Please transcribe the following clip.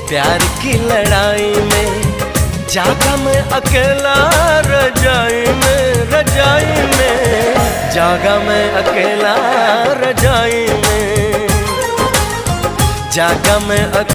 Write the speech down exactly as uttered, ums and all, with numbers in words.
प्यार की लड़ाई में जागा मैं अकेला रजाई में, रजाई में जागा मैं अकेला रजाई में, जागा मैं